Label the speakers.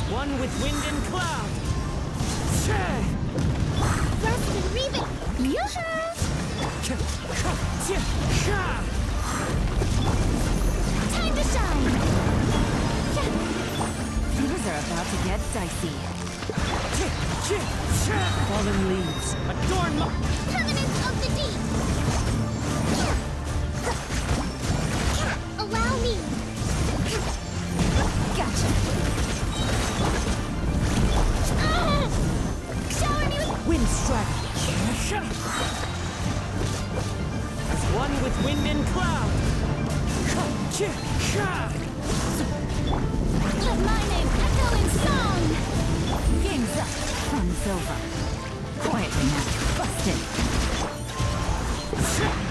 Speaker 1: One with wind and cloud.
Speaker 2: Rust and rebuild. Yoo-hoo! Time to shine!
Speaker 3: Things are about to get dicey.
Speaker 1: Fallen leaves. Adorn my...
Speaker 2: Permanence of the deep! Allow me!
Speaker 3: Gotcha.
Speaker 2: Shower me with...
Speaker 1: Wind strike. One with wind and cloud.
Speaker 2: Let my name echo in song!
Speaker 3: Game's up. Fun's over. Quietly now. Busted.